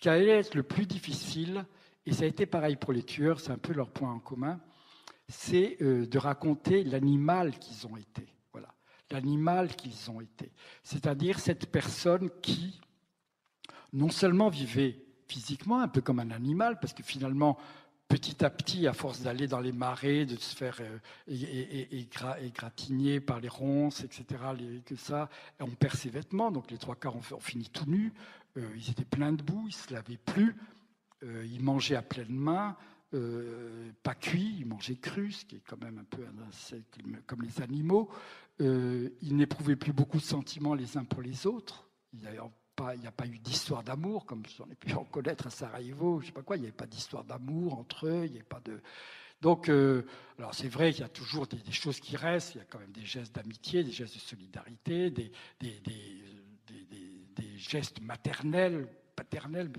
qui allait être le plus difficile, et ça a été pareil pour les tueurs, c'est un peu leur point en commun, c'est de raconter l'animal qu'ils ont été. Voilà, l'animal qu'ils ont été. C'est-à-dire cette personne qui, non seulement vivait physiquement un peu comme un animal, parce que finalement, petit à petit, à force d'aller dans les marais, de se faire égratigner par les ronces, etc., que ça, on perd ses vêtements, donc les trois quarts ont fini tout nus, ils étaient pleins de boue, ils ne se lavaient plus, ils mangeaient à pleine main, pas cuit, ils mangeaient cru, ce qui est quand même un peu comme les animaux. Ils n'éprouvaient plus beaucoup de sentiments les uns pour les autres. Il n'y a pas eu d'histoire d'amour, comme on a pu en connaître à Sarajevo, je sais pas quoi, il n'y avait pas d'histoire d'amour entre eux, il n'y avait pas de... Donc, alors c'est vrai qu'il y a toujours des choses qui restent, il y a quand même des gestes d'amitié, des gestes de solidarité, des gestes maternels, paternels,